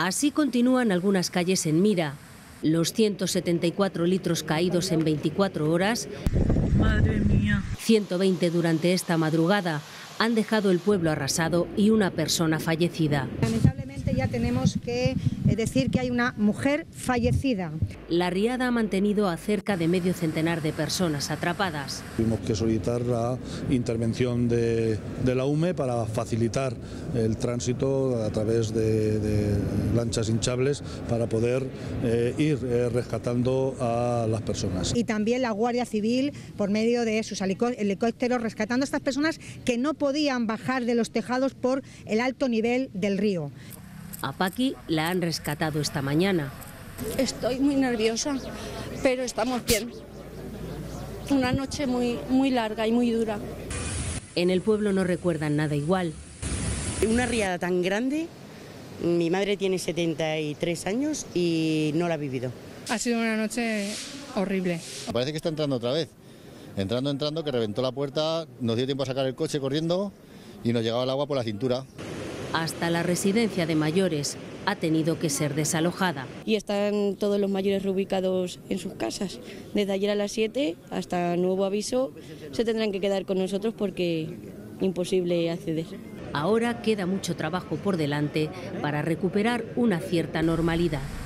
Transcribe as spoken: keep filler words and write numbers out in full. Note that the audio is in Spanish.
Así continúan algunas calles en Mira. Los ciento setenta y cuatro litros caídos en veinticuatro horas, madre mía, ciento veinte durante esta madrugada, han dejado el pueblo arrasado y una persona fallecida. Lamentablemente ya tenemos que decir que hay una mujer fallecida. La riada ha mantenido a cerca de medio centenar de personas atrapadas. Tuvimos que solicitar la intervención de, de la U M E para facilitar el tránsito a través de, de lanchas hinchables para poder eh, ir eh, rescatando a las personas. Y también la Guardia Civil por medio de sus helicópteros rescatando a estas personas que no podían bajar de los tejados por el alto nivel del río. A Paqui la han rescatado esta mañana. Estoy muy nerviosa, pero estamos bien. Una noche muy, muy larga y muy dura. En el pueblo no recuerdan nada igual. Una riada tan grande, mi madre tiene setenta y tres años y no la ha vivido. Ha sido una noche horrible. Parece que está entrando otra vez. Entrando, entrando, que reventó la puerta, nos dio tiempo a sacar el coche corriendo y nos llegaba el agua por la cintura. Hasta la residencia de mayores ha tenido que ser desalojada. Y están todos los mayores reubicados en sus casas. Desde ayer a las siete hasta nuevo aviso se tendrán que quedar con nosotros porque imposible acceder. Ahora queda mucho trabajo por delante para recuperar una cierta normalidad.